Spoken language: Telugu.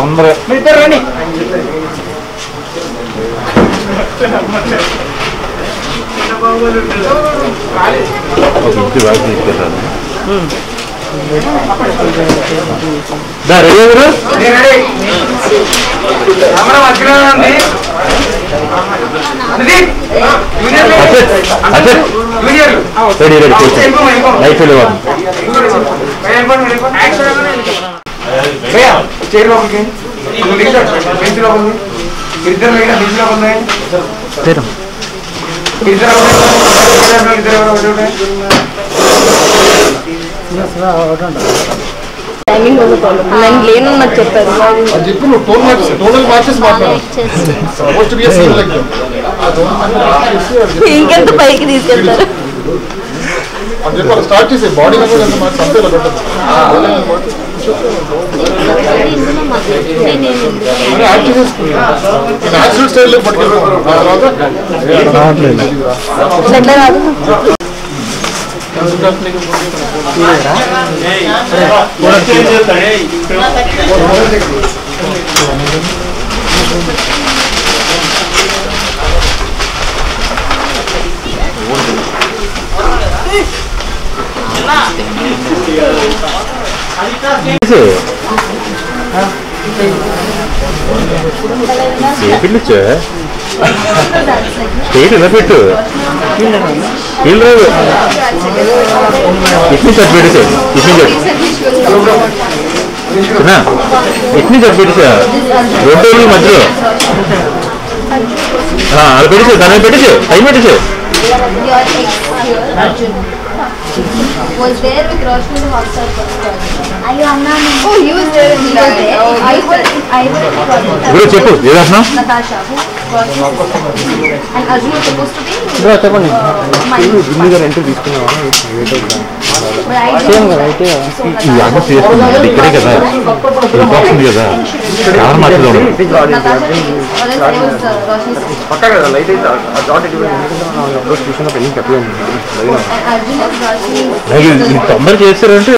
తొందరగా ఇంటి బాగా తీసుకెళ్తాను టైమింగ్ నేను లేనన్నట్టు చెప్పారు ఇంకెంత పైకి తీసుకెళ్తారు స్టార్ట్ చేసే బాడీ న్యాచురల్ స్టైల్లో పెట్టు ఇలా పెట్టు వీళ్ళు రాదు ఇట్ని చట్టు పెట్టేసా ఇట్ని చట్టు పెట్టేసా రెండు మధ్యలో అది పెట్టేసా దాని పెట్టేసే టైం పెట్టేసే Was there with Roshni in WhatsApp? Oh, he was there. He was there. I will చెప్పు ఏదన్నా Natasha, who and Arjun was supposed to be. చెప్పండి ఈ ఆమె చేస్తుంది ఇక్కడే కదా ఉంది కదా ఎవరు మాట్లాడదు పక్కా కదా లైట్ అయితే తొందర చేస్తారంటే